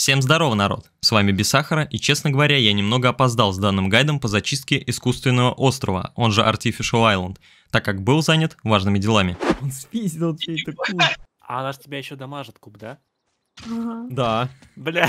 Всем здорово, народ! С вами Без Сахара, и, честно говоря, я немного опоздал с данным гайдом по зачистке искусственного острова, он же Artificial Island, так как был занят важными делами. Он спиздил чей-то куб. А она ж тебя еще дамажит, куб, да? Да. Бля.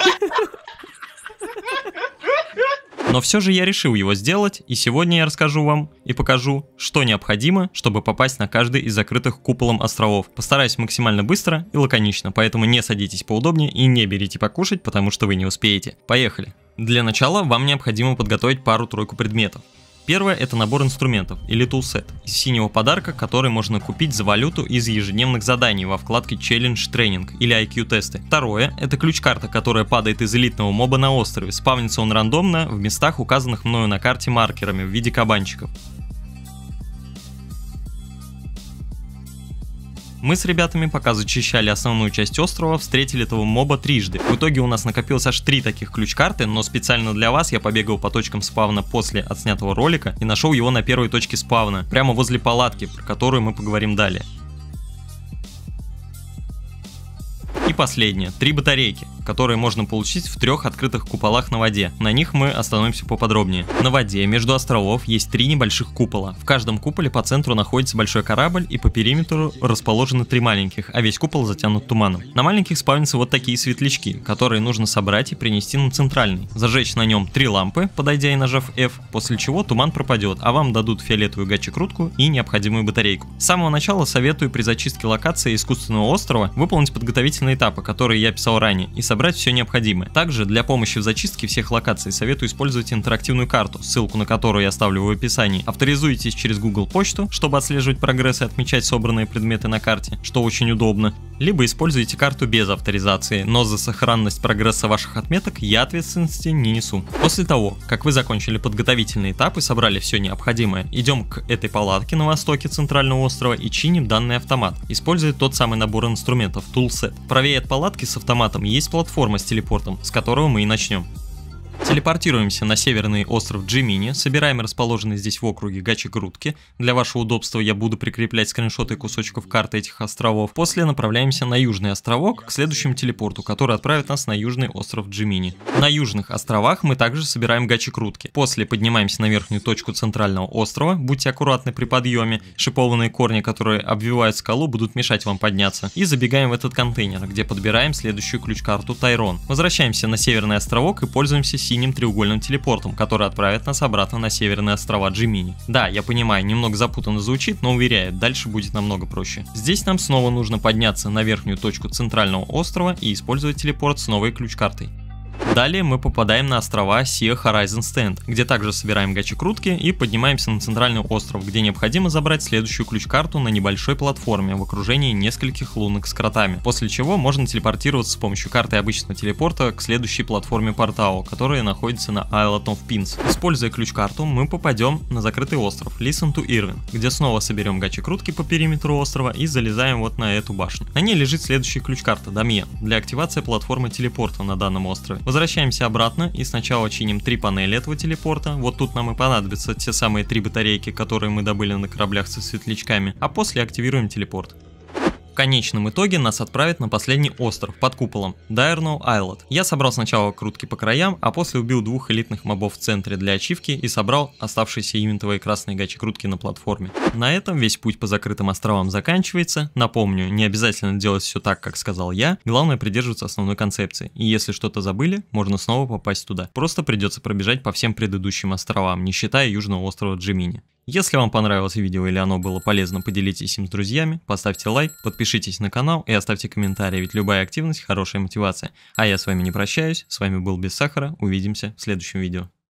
Но все же я решил его сделать, и сегодня я расскажу вам и покажу, что необходимо, чтобы попасть на каждый из закрытых куполом островов. Постараюсь максимально быстро и лаконично, поэтому не садитесь поудобнее и не берите покушать, потому что вы не успеете. Поехали! Для начала вам необходимо подготовить пару-тройку предметов. Первое — это набор инструментов, или тулсет, из синего подарка, который можно купить за валюту из ежедневных заданий во вкладке Challenge Training или IQ-тесты. Второе — это ключ-карта, которая падает из элитного моба на острове. Спавнится он рандомно в местах, указанных мною на карте маркерами в виде кабанчиков. Мы с ребятами, пока зачищали основную часть острова, встретили этого моба трижды. В итоге у нас накопилось аж 3 таких ключ-карты, но специально для вас я побегал по точкам спавна после отснятого ролика и нашел его на первой точке спавна, прямо возле палатки, про которую мы поговорим далее. И последнее, 3 батарейки, которые можно получить в 3 открытых куполах на воде. На них мы остановимся поподробнее. На воде между островов есть 3 небольших купола. В каждом куполе по центру находится большой корабль, и по периметру расположены 3 маленьких, а весь купол затянут туманом. На маленьких спавнятся вот такие светлячки, которые нужно собрать и принести на центральный. Зажечь на нем 3 лампы, подойдя и нажав F, после чего туман пропадет, а вам дадут фиолетовую гачи-крутку и необходимую батарейку. С самого начала советую при зачистке локации искусственного острова выполнить подготовительные этапы, которые я писал ранее, и собрать все необходимое. Также для помощи в зачистке всех локаций советую использовать интерактивную карту, ссылку на которую я оставлю в описании. Авторизуйтесь через Google почту, чтобы отслеживать прогресс и отмечать собранные предметы на карте, что очень удобно. Либо используйте карту без авторизации, но за сохранность прогресса ваших отметок я ответственности не несу. После того, как вы закончили подготовительный этап и собрали все необходимое, идем к этой палатке на востоке центрального острова и чиним данный автомат, используя тот самый набор инструментов Toolset. Правее от палатки с автоматом есть платформа с телепортом, с которого мы и начнем. Телепортируемся на северный остров Джимини, собираем расположенные здесь в округе гачи-крутки. Для вашего удобства я буду прикреплять скриншоты кусочков карты этих островов. После направляемся на южный островок к следующему телепорту, который отправит нас на южный остров Джимини. На южных островах мы также собираем гачи-крутки. После поднимаемся на верхнюю точку центрального острова, будьте аккуратны при подъеме, шипованные корни, которые обвивают скалу, будут мешать вам подняться. И забегаем в этот контейнер, где подбираем следующую ключ-карту Тайрон. Возвращаемся на северный островок и пользуемся синим треугольным телепортом, который отправит нас обратно на северные острова Джимини. Да, я понимаю, немного запутанно звучит, но уверяю, дальше будет намного проще. Здесь нам снова нужно подняться на верхнюю точку центрального острова и использовать телепорт с новой ключ-картой. Далее мы попадаем на острова Sea Horizon Stand, где также собираем гачи-крутки и поднимаемся на центральный остров, где необходимо забрать следующую ключ-карту на небольшой платформе в окружении нескольких лунок с кротами, после чего можно телепортироваться с помощью карты обычного телепорта к следующей платформе Портау, которая находится на Island of Pins. Используя ключ-карту, мы попадем на закрытый остров Listen to Irwin, где снова соберем гачи-крутки по периметру острова и залезаем вот на эту башню. На ней лежит следующая ключ-карта Дамьен для активации платформы телепорта на данном острове. Возвращаемся обратно и сначала чиним 3 панели этого телепорта. Вот тут нам и понадобятся те самые 3 батарейки, которые мы добыли на кораблях со светлячками, а после активируем телепорт. В конечном итоге нас отправят на последний остров под куполом Diurnal Island. Я собрал сначала крутки по краям, а после убил 2 элитных мобов в центре для ачивки и собрал оставшиеся ивентовые красные гачи-крутки на платформе. На этом весь путь по закрытым островам заканчивается. Напомню, не обязательно делать все так, как сказал я, главное придерживаться основной концепции. И если что-то забыли, можно снова попасть туда. Просто придется пробежать по всем предыдущим островам, не считая южного острова Джимини. Если вам понравилось видео или оно было полезно, поделитесь им с друзьями, поставьте лайк, подпишитесь на канал и оставьте комментарий, ведь любая активность – хорошая мотивация. А я с вами не прощаюсь, с вами был Без Сахара, увидимся в следующем видео.